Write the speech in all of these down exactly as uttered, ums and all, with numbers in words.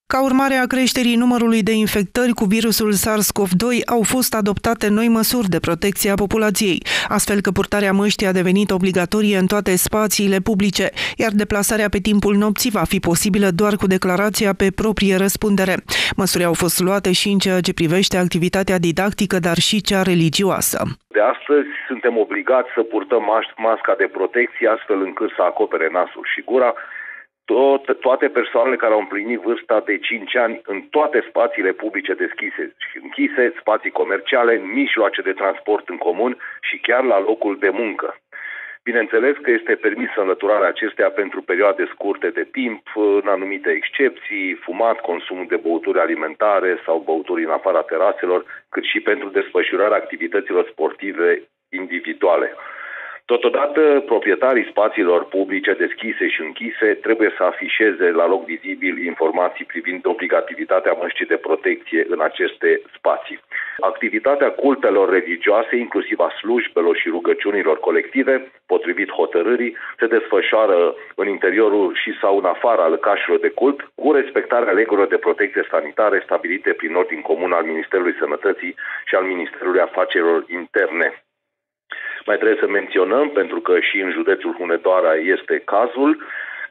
Ca urmare a creșterii numărului de infectări cu virusul SARS-CoV doi, au fost adoptate noi măsuri de protecție a populației, astfel că purtarea măștii a devenit obligatorie în toate spațiile publice, iar deplasarea pe timpul nopții va fi posibilă doar cu declarația pe proprie răspundere. Măsuri au fost luate și în ceea ce privește activitatea didactică, dar și cea religioasă. De astăzi suntem obligați să purtăm masca de protecție astfel încât să acopere nasul și gura. Tot, toate persoanele care au împlinit vârsta de cinci ani în toate spațiile publice deschise și închise, spații comerciale, mijloace de transport în comun și chiar la locul de muncă. Bineînțeles că este permisă înlăturarea acestea pentru perioade scurte de timp, în anumite excepții, fumat, consumul de băuturi alimentare sau băuturi în afara teraselor, cât și pentru desfășurarea activităților sportive individuale. Totodată, proprietarii spațiilor publice deschise și închise trebuie să afișeze la loc vizibil informații privind obligativitatea măștii de protecție în aceste spații. Activitatea cultelor religioase, inclusiv a slujbelor și rugăciunilor colective, potrivit hotărârii, se desfășoară în interiorul și sau în afara lăcașilor de cult, cu respectarea regulilor de protecție sanitare stabilite prin ordin comun al Ministerului Sănătății și al Ministerului Afacerilor Interne. Mai trebuie să menționăm, pentru că și în județul Hunedoara este cazul,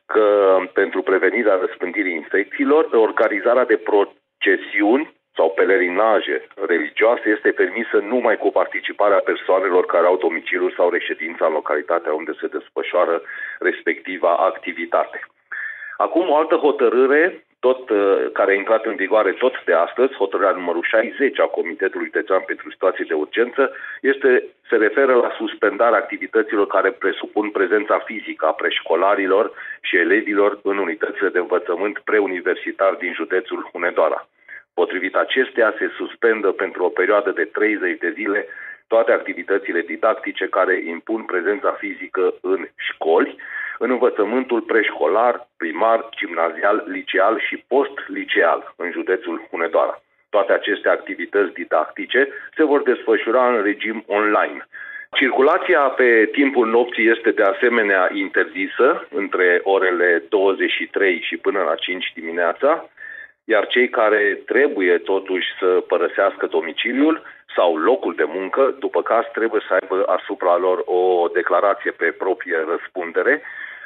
că pentru prevenirea răspândirii infecțiilor, organizarea de procesiuni sau pelerinaje religioase este permisă numai cu participarea persoanelor care au domiciliul sau reședința în localitatea unde se desfășoară respectiva activitate. Acum o altă hotărâre, tot, care a intrat în vigoare tot de astăzi, hotărârea numărul șaizeci a Comitetului Județean pentru Situații de Urgență, este, se referă la suspendarea activităților care presupun prezența fizică a preșcolarilor și elevilor în unitățile de învățământ preuniversitar din județul Hunedoara. Potrivit acesteia, se suspendă pentru o perioadă de treizeci de zile toate activitățile didactice care impun prezența fizică în școli, în învățământul preșcolar, primar, gimnazial, liceal și post-liceal în județul Hunedoara. Toate aceste activități didactice se vor desfășura în regim online. Circulația pe timpul nopții este de asemenea interzisă între orele douăzeci și trei și până la cinci dimineața, iar cei care trebuie totuși să părăsească domiciliul sau locul de muncă, după caz trebuie să aibă asupra lor o declarație pe proprie răspundere,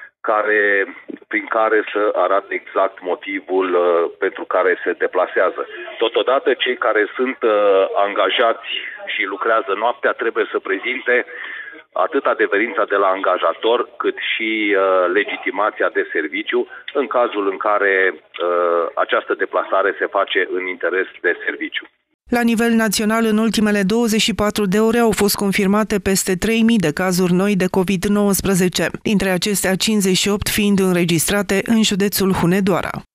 care, prin care să arate exact motivul uh, pentru care se deplasează. Totodată, cei care sunt uh, angajați și lucrează noaptea trebuie să prezinte atât adeverința de la angajator, cât și uh, legitimația de serviciu, în cazul în care uh, această deplasare se face în interes de serviciu. La nivel național, în ultimele douăzeci și patru de ore au fost confirmate peste trei mii de cazuri noi de covid nouăsprezece, dintre acestea cincizeci și opt fiind înregistrate în județul Hunedoara.